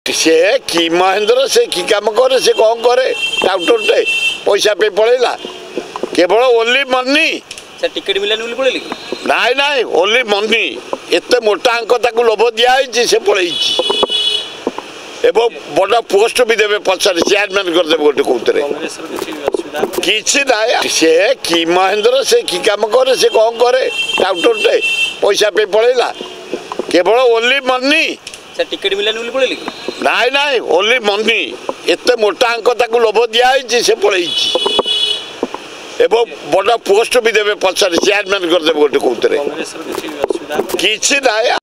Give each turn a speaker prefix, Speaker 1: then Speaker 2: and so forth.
Speaker 1: से कि महेंद्र से कि काम करे से कौन करे डाक्टर पैसा पे पड़ेगा केवल ओनली मनी
Speaker 2: टिकेट मिलानी पड़े
Speaker 1: नाई नाई ओनली मनी एत मोटा अंक ताकू लोभ दिखाई से पड़े बड़ा पोस्ट भी देवे पचारे चेयरमैन करदे गोटे कौतरे किसी ना से कि महेंद्र से कि काम करे से कौन करे डाक्टर पैसा पे पड़ेगा केवल ओनली मनी
Speaker 2: टिकेट मिलानी पड़े
Speaker 1: नाई नाई ओनली मनी एत मोटा अंक ताकू लोभ दिखाई से पड़े बड़ा पोस्ट भी देवे पचारे चेयरमैन करदे गोटे कौतरे किसी ना